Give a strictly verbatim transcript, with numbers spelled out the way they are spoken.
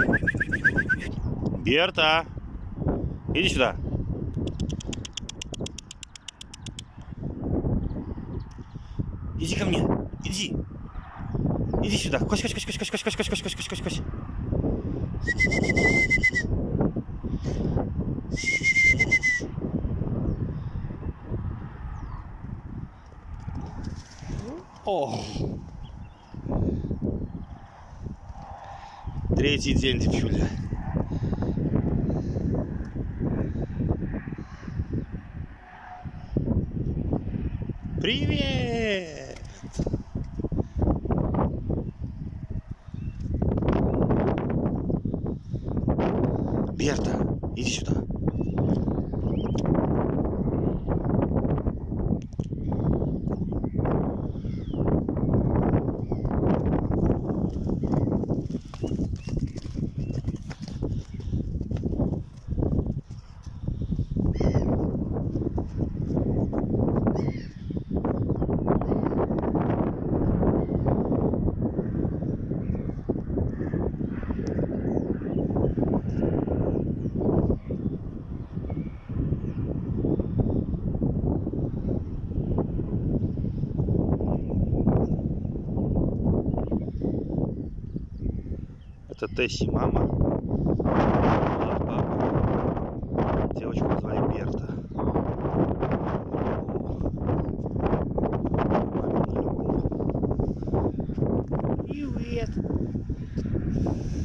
Берта, иди сюда. Иди ко мне, иди. Иди сюда. Кось, кось, кось, кось, кось, кось, кось, кось, кось, кось, кось, кось. О! Третий день, девчуля. Привет! Берта, иди сюда. Это Тесси, мама. А папа. Девочку назвали Берта. Мамина любовь. Привет.